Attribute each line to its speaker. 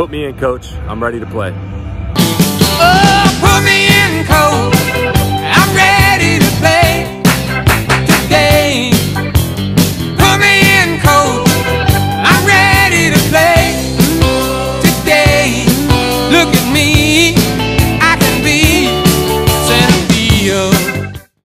Speaker 1: Put me in, coach. I'm ready to play.
Speaker 2: Oh, put me in, coach.